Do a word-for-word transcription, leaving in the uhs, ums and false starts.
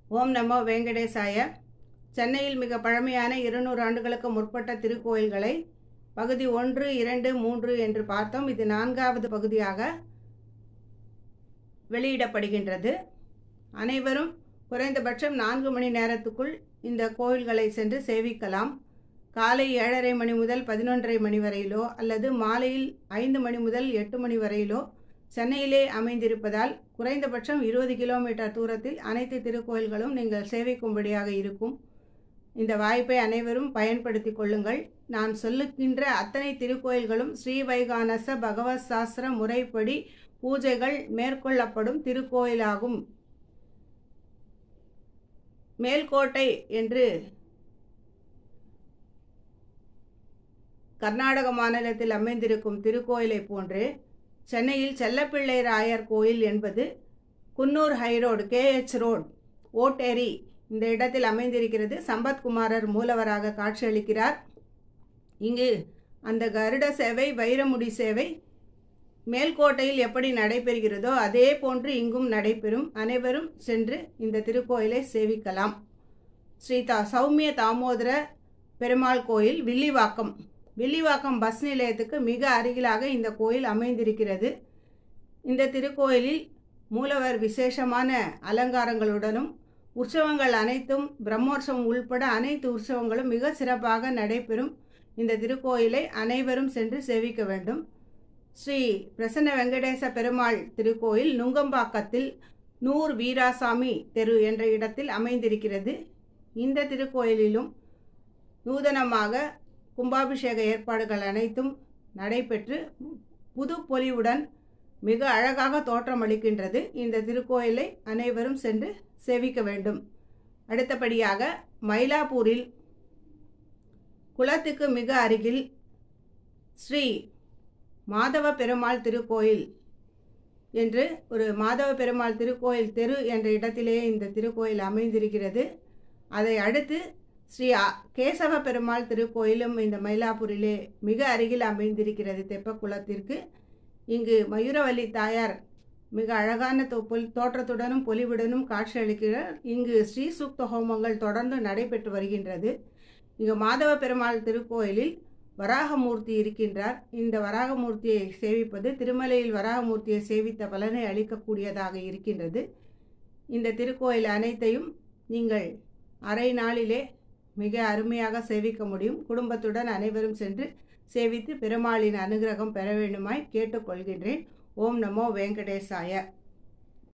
ஓம் நமோ வெங்கடேசாய. சென்னையில் மிக பழமையான இருநூறு ஆண்டுகளுக்கு முற்பட்ட திருக்கோயில்களை பகுதி ஒன்று இரண்டு மூன்று என்று பார்த்தோம். இது நான்காவது பகுதியாக வெளியிடப்படுகின்றது. அனைவரும் குறைந்தபட்சம் நான்கு மணி நேரத்துக்குள் இந்த கோயில்களை சென்று சேவிக்கலாம். காலை ஏழரை மணி முதல் பதினொன்றரை மணி வரையிலோ அல்லது மாலையில் ஐந்து மணி முதல் எட்டு மணி வரையிலோ சென்னையிலே அமைந்திருப்பதால் குறைந்தபட்சம் இருபது கிலோமீட்டர் தூரத்தில் அனைத்து திருக்கோயில்களும் நீங்கள் சேவிக்கும்படியாக இருக்கும். இந்த வாய்ப்பை அனைவரும் பயன்படுத்தி கொள்ளுங்கள். நான் சொல்லுகின்ற அத்தனை திருக்கோயில்களும் ஸ்ரீ வைகானச பகவத் சாஸ்திர முறைப்படி பூஜைகள் மேற்கொள்ளப்படும் திருக்கோயிலாகும். மேல்கோட்டை என்று கர்நாடக மாநிலத்தில் அமைந்திருக்கும் திருக்கோயிலை போன்று சென்னையில் செல்லப்பிள்ளை ராயர் கோயில் என்பது Coonoor high road KH road Otteri இந்த இடத்தில் அமைந்திருக்கிறது. சம்பத்குமாரர் மூலவராக காட்சியளிக்கிறார். இங்கு அந்த கருட சேவை வைரமுடி சேவை மேல்கோட்டையில் எப்படி நடைபெறுகிறதோ அதே போன்று இங்கும் நடைபெறும். அனைவரும் சென்று இந்த திருக்கோயிலை சேவிக்கலாம். ஸ்ரீ தா சௌமிய தாமோதர பெருமாள் கோயில் வில்லிவாக்கம் வில்லிவாக்கம் பஸ் நிலையத்துக்கு மிக அருகிலாக இந்த கோயில் அமைந்திருக்கிறது. இந்த திருக்கோயிலில் மூலவர் விசேஷமான அலங்காரங்களுடனும் உற்சவங்கள் அனைத்தும் பிரம்மோற்சவம் உள்பட அனைத்து உற்சவங்களும் மிக சிறப்பாக நடைபெறும். இந்த திருக்கோயிலை அனைவரும் சென்று சேவிக்க வேண்டும். ஸ்ரீ பிரசன்ன வெங்கடேச பெருமாள் திருக்கோயில் நுங்கம்பாக்கத்தில் நூர் வீராசாமி தெரு என்ற இடத்தில் அமைந்திருக்கிறது. இந்த திருக்கோயிலிலும் நூதனமாக கும்பாபிஷேக ஏற்பாடுகள் அனைத்தும் நடைபெற்று புது பொலிவுடன் மிக அழகாக தோற்றமளிக்கின்றது. இந்த திருக்கோயிலை அனைவரும் சென்று சேவிக்க வேண்டும். அடுத்தபடியாக மயிலாப்பூரில் குளத்துக்கு மிக அருகில் ஸ்ரீ மாதவ பெருமாள் திருக்கோயில் என்று ஒரு மாதவ பெருமாள் திருக்கோயில் தெரு என்ற இடத்திலே இந்த திருக்கோயில் அமைந்திருக்கிறது. அதை அடுத்து ஸ்ரீ கேசவ பெருமாள் திருக்கோயிலும் இந்த மயிலாப்பூரிலே மிக அருகில் அமைந்திருக்கிறது தெப்பக்குளத்திற்கு. இங்கு மயூரவல்லி தாயார் மிக அழகான தோற்றத்துடனும் பொலிவுடனும் காட்சியளிக்கிறார். இங்கு ஸ்ரீ சூக்த ஹோமங்கள் தொடர்ந்து நடைபெற்று வருகின்றது. இங்கு மாதவ பெருமாள் திருக்கோயிலில் வராகமூர்த்தி இருக்கின்றார். இந்த வராகமூர்த்தியை சேவிப்பது திருமலையில் வராகமூர்த்தியை சேவித்த பலனை அளிக்கக்கூடியதாக இருக்கின்றது. இந்த திருக்கோயில் அனைத்தையும் நீங்கள் அரை நாளிலே மிக அருமையாக சேவிக்க முடியும். குடும்பத்துடன் அனைவரும் சென்று சேவித்து பெருமாளின் அனுகிரகம் பெற வேண்டுமாய் கேட்டுக்கொள்கின்றேன். ஓம் நமோ வெங்கடேசாய.